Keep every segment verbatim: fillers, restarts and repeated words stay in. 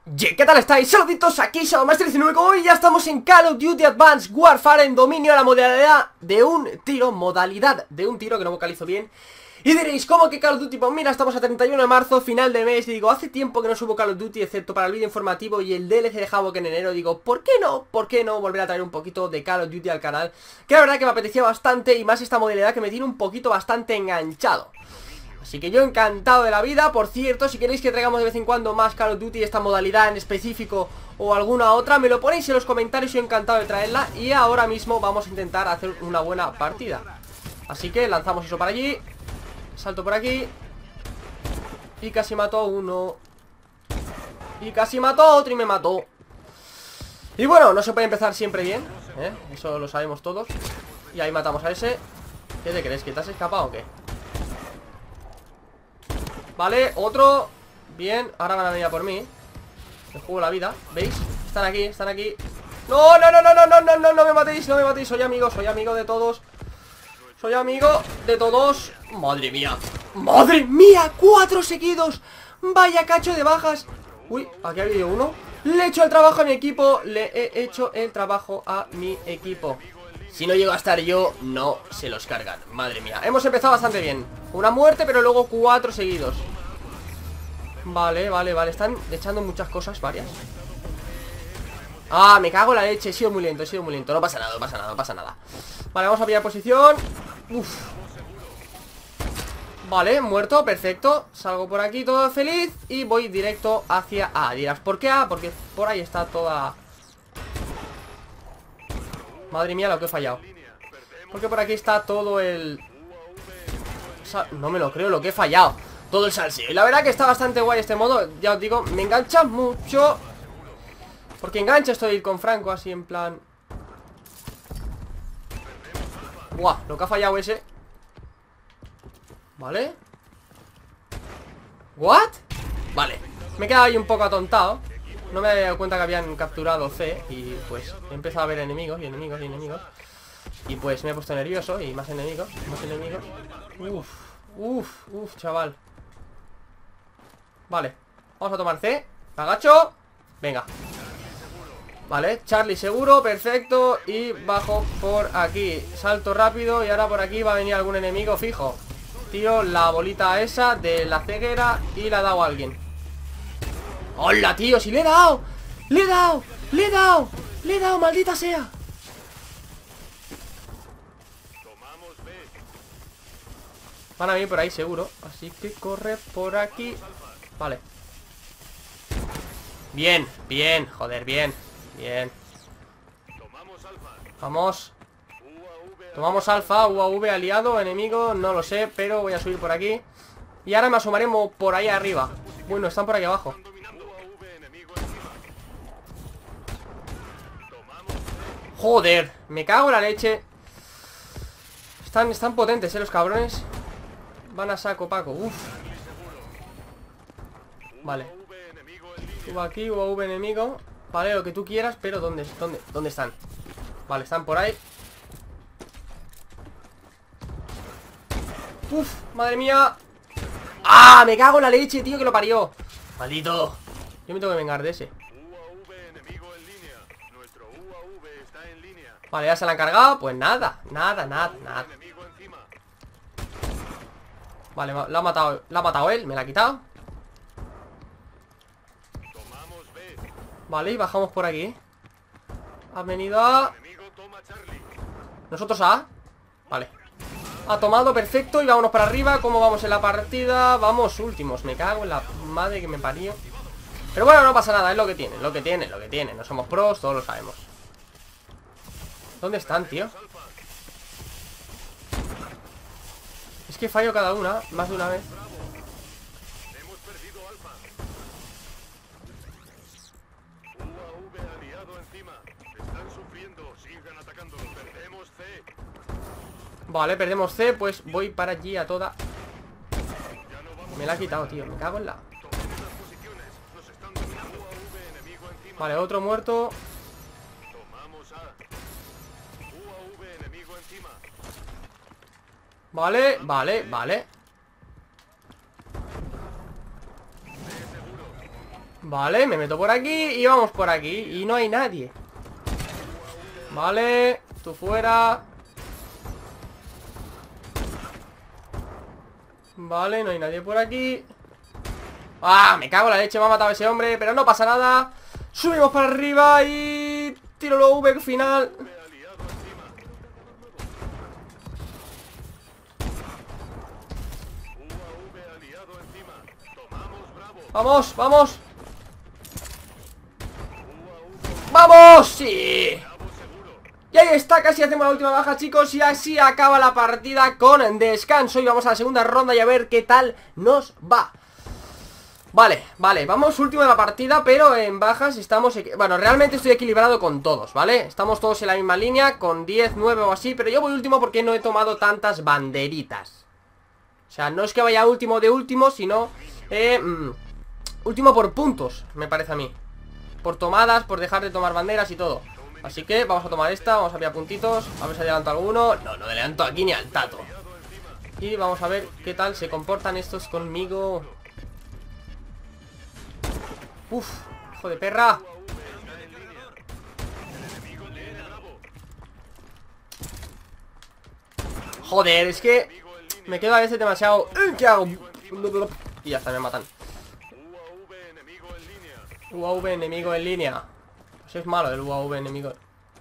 Yeah, ¿qué tal estáis? Saluditos, aquí Shadowmaster diecinueve. Hoy ya estamos en Call of Duty Advanced Warfare en dominio, la modalidad de un tiro, modalidad de un tiro, que no vocalizo bien. Y diréis, ¿cómo que Call of Duty? Pues mira, estamos a treinta y uno de marzo, final de mes. Y digo, hace tiempo que no subo Call of Duty, excepto para el vídeo informativo y el D L C de Havoc en enero. Digo, ¿por qué no? ¿Por qué no volver a traer un poquito de Call of Duty al canal? Que la verdad que me apetecía bastante, y más esta modalidad que me tiene un poquito bastante enganchado. Así que yo encantado de la vida. Por cierto, si queréis que traigamos de vez en cuando más Call of Duty, esta modalidad en específico o alguna otra, me lo ponéis en los comentarios, yo encantado de traerla. Y ahora mismo vamos a intentar hacer una buena partida. Así que lanzamos eso para allí. Salto por aquí. Y casi mató a uno. Y casi mató a otro y me mató. Y bueno, no se puede empezar siempre bien, ¿eh? Eso lo sabemos todos. Y ahí matamos a ese. ¿Qué te crees? ¿Que te has escapado o qué? Vale, otro. Bien, ahora van a venir a por mí. Me juego la vida, ¿veis? Están aquí, están aquí. No, no, no, no, no, no, no, no, no me matéis, no me matéis. Soy amigo, soy amigo de todos. Soy amigo de todos. Madre mía, madre mía, cuatro seguidos. Vaya cacho de bajas. Uy, aquí ha habido uno. Le he hecho el trabajo a mi equipo. Le he hecho el trabajo a mi equipo. Si no llego a estar yo, no se los cargan. Madre mía, hemos empezado bastante bien. Una muerte, pero luego cuatro seguidos. Vale, vale, vale. Están echando muchas cosas, varias. Ah, me cago en la leche. He sido muy lento, he sido muy lento. No pasa nada, no pasa nada, no pasa nada. Vale, vamos a pillar posición. Uf. Vale, muerto, perfecto. Salgo por aquí todo feliz y voy directo hacia A. Dirás, ¿por qué A? Porque por ahí está toda... Madre mía, lo que he fallado. Porque por aquí está todo el... No me lo creo, lo que he fallado. Todo el salseo. Y la verdad que está bastante guay este modo. Ya os digo, me engancha mucho. Porque engancha esto de ir con Franco así en plan... Buah, lo que ha fallado ese. Vale. ¿What? Vale, me he quedado ahí un poco atontado. No me había dado cuenta que habían capturado C. Y pues he empezado a ver enemigos y enemigos y enemigos. Y pues me he puesto nervioso. Y más enemigos, más enemigos. Uf, uf, uf, chaval. Vale, vamos a tomar C. Me agacho. Venga. Vale, Charlie seguro, perfecto. Y bajo por aquí. Salto rápido y ahora por aquí va a venir algún enemigo fijo. Tiro la bolita esa de la ceguera y la he dado a alguien. ¡Hola, tío! ¡Si le he dado! ¡Le he dado! ¡Le he dado! ¡Le he dado, maldita sea! Van a venir por ahí seguro. Así que corre por aquí. Vale. Bien, bien, joder, bien. Bien. Vamos. Tomamos alfa, U A V aliado, enemigo, no lo sé, pero voy a subir por aquí. Y ahora me asomaremos por ahí arriba. Bueno, están por aquí abajo. Joder, me cago en la leche. Están, están potentes, eh, los cabrones. Van a saco, Paco, uff. Vale. Subo aquí, U A V enemigo. Vale, lo que tú quieras, pero ¿dónde, dónde, dónde están? Vale, están por ahí. Uf, madre mía. ¡Ah! Me cago en la leche, tío, que lo parió. Maldito. Yo me tengo que vengar de ese. Vale, ya se la han cargado. Pues nada, nada, nada, nada. Vale, la ha matado, la ha matado él, me la ha quitado. Vale, y bajamos por aquí. Han venido a... Nosotros a... Vale. Ha tomado, perfecto, y vámonos para arriba. ¿Cómo vamos en la partida? Vamos últimos, me cago en la madre que me parió. Pero bueno, no pasa nada, es lo que tiene, lo que tiene, lo que tiene. No somos pros, todos lo sabemos. ¿Dónde están, tío? Es que fallo cada una, más de una vez. Vale, perdemos C, pues voy para allí a toda. Me la ha quitado, tío, me cago en la... Vale, otro muerto. Vale, vale, vale. Vale, me meto por aquí y vamos por aquí. Y no hay nadie. Vale, tú fuera. Vale, no hay nadie por aquí. ¡Ah! Me cago en la leche, me ha matado ese hombre. Pero no pasa nada. Subimos para arriba y... tiro lo V final. Vamos, vamos. ¡Vamos! ¡Sí! Y ahí está, casi hacemos la última baja, chicos. Y así acaba la partida con descanso. Y vamos a la segunda ronda y a ver qué tal nos va. Vale, vale, vamos último de la partida, pero en bajas estamos... Bueno, realmente estoy equilibrado con todos, ¿vale? Estamos todos en la misma línea, con diez, nueve o así. Pero yo voy último porque no he tomado tantas banderitas. O sea, no es que vaya último de último, sino... Eh, mm, último por puntos, me parece a mí. Por tomadas, por dejar de tomar banderas y todo. Así que vamos a tomar esta, vamos a pillar puntitos. A ver si adelanto alguno. No, no adelanto aquí ni al tato. Y vamos a ver qué tal se comportan estos conmigo. Uf, hijo de perra. Joder, es que me quedo a veces demasiado... ¿Qué hago? Y ya está, me matan. U A V enemigo en línea. Pues es malo el U A V enemigo.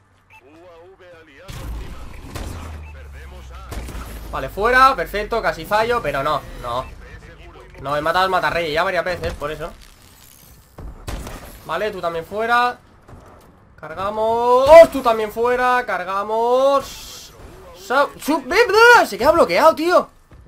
Vale, fuera, perfecto, casi fallo. Pero no, no. No, he matado al matarrey ya varias veces, por eso. Vale, tú también fuera. Cargamos. ¡Oh! Tú también fuera, cargamos. Se queda bloqueado, tío.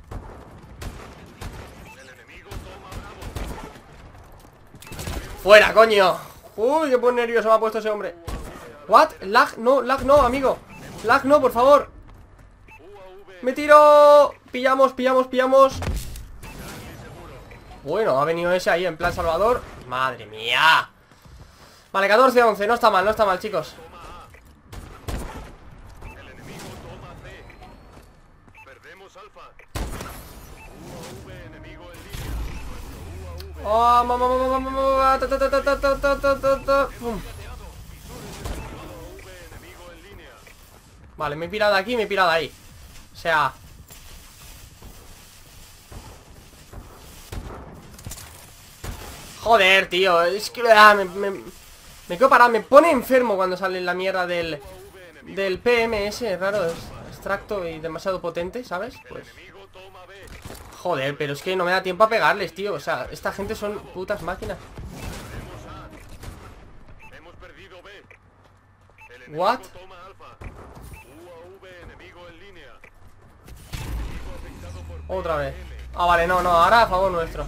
¡Fuera, coño! Uy, qué buen nervioso me ha puesto ese hombre. ¿What? Lag, no, lag no, amigo. Lag no, por favor. Me tiro. Pillamos, pillamos, pillamos. Bueno, ha venido ese ahí en plan Salvador. Madre mía. Vale, catorce a once, no está mal, no está mal, chicos. Oh, mamá, mamá, mamá, ta, ta, ta, ta, ta, ta, ta, ta, ta. Vale, me he pirado de aquí, me he pirado de ahí. O sea... Joder, tío, es que ah, me, me, me quedo parado, me pone enfermo cuando sale la mierda del Del P M S, raro, es extracto y demasiado potente, ¿sabes? Pues... Joder, pero es que no me da tiempo a pegarles, tío. O sea, esta gente son putas máquinas. What? Otra vez. Ah, vale, no, no, ahora a favor nuestro.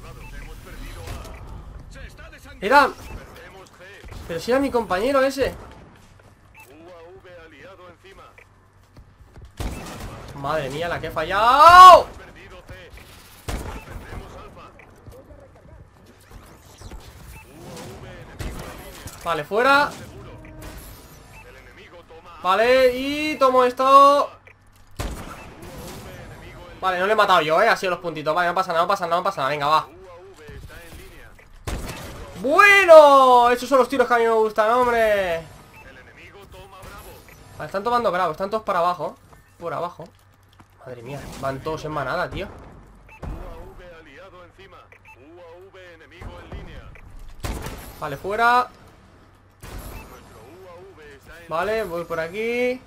Era... Pero si era mi compañero ese. Madre mía, la que he fallado. Vale, fuera. Vale, y tomo esto. Vale, no le he matado yo, eh, ha sido los puntitos. Vale, no pasa nada, no pasa nada, no pasa nada. Venga, va. Bueno, esos son los tiros que a mí me gustan, hombre. Vale, están tomando bravo, están todos para abajo. Por abajo. Madre mía, van todos en manada, tío. Vale, fuera. Vale, voy por aquí.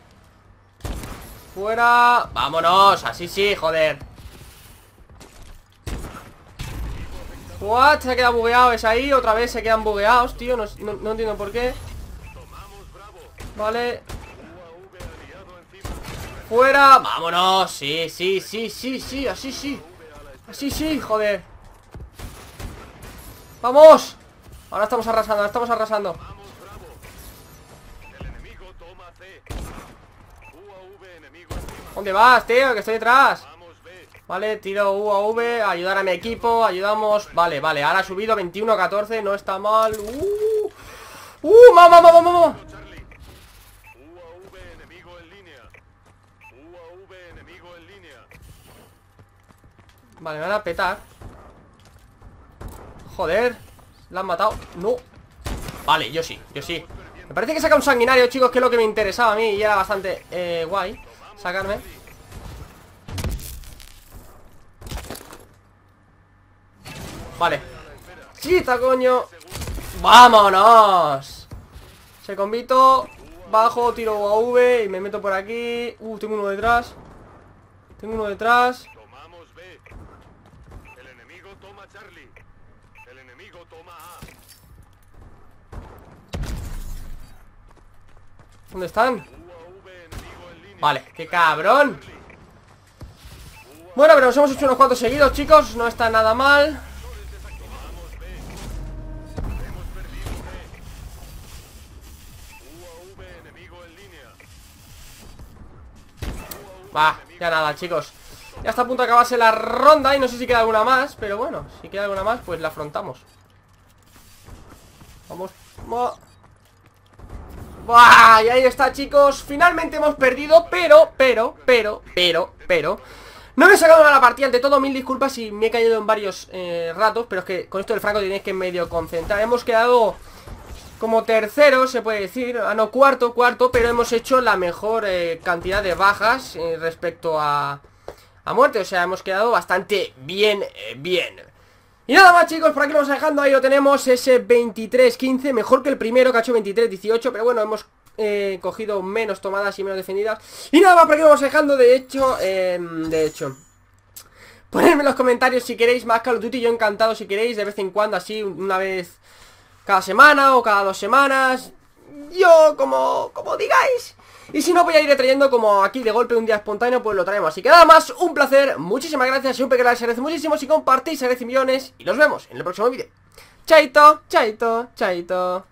Fuera. Vámonos, así sí, joder. What, se ha quedado bugueado, es ahí. Otra vez se quedan bugueados, tío, no, no, no entiendo por qué. Vale. Fuera, vámonos. Sí, sí, sí, sí, sí, así sí. Así sí, joder. ¡Vamos! Ahora estamos arrasando, ahora estamos arrasando. ¿Dónde vas, tío? Que estoy detrás. Vale, tiro U A V, ayudar a mi equipo, ayudamos. Vale, vale, ahora ha subido veintiuno a catorce, no está mal. Uh, uh, mamá, mamá, mamá. Vale, me van a petar. Joder. ¿La han matado? No. Vale, yo sí, yo sí. Me parece que saca un sanguinario, chicos, que es lo que me interesaba a mí. Y era bastante eh, guay sacarme. Vale. ¡Chita, coño! ¡Vámonos! Se convito. Bajo, tiro a V y me meto por aquí. Uh, tengo uno detrás. Tengo uno detrás. Tomamos B. El enemigo toma Charlie. El enemigo toma A. ¿Dónde están? U A V, enemigo en línea. Vale, qué cabrón. Bueno, pero nos hemos hecho unos cuantos seguidos, chicos. No está nada mal. Tomamos B. Hemos perdido B. U A V, enemigo en línea. Va, ya nada, chicos. Ya está a punto de acabarse la ronda. Y no sé si queda alguna más, pero bueno, si queda alguna más, pues la afrontamos. Vamos. Va. ¡Buah! Y ahí está, chicos. Finalmente hemos perdido, pero, pero, pero, pero, pero no me he sacado a la partida. Ante todo, mil disculpas si me he caído en varios eh, ratos. Pero es que con esto del Franco tenéis que medio concentrar. Hemos quedado como tercero, se puede decir. Ah, no, cuarto, cuarto. Pero hemos hecho la mejor eh, cantidad de bajas eh, respecto a, a muerte. O sea, hemos quedado bastante bien, eh, bien. Y nada más, chicos, por aquí lo vamos dejando. Ahí lo tenemos, ese veintitrés quince. Mejor que el primero, que ha hecho veintitrés dieciocho. Pero bueno, hemos eh, cogido menos tomadas y menos defendidas. Y nada más, por aquí lo vamos dejando. De hecho, eh, de hecho ponedme en los comentarios si queréis más Call of Duty. Yo encantado si queréis, de vez en cuando, así, una vez cada semana o cada dos semanas. Yo, como, como digáis. Y si no, voy a ir trayendo como aquí de golpe un día espontáneo, pues lo traemos. Así que nada más, un placer, muchísimas gracias. Siempre que les agradece muchísimo. Si compartís, agradece millones. Y nos vemos en el próximo vídeo. Chaito, chaito, chaito.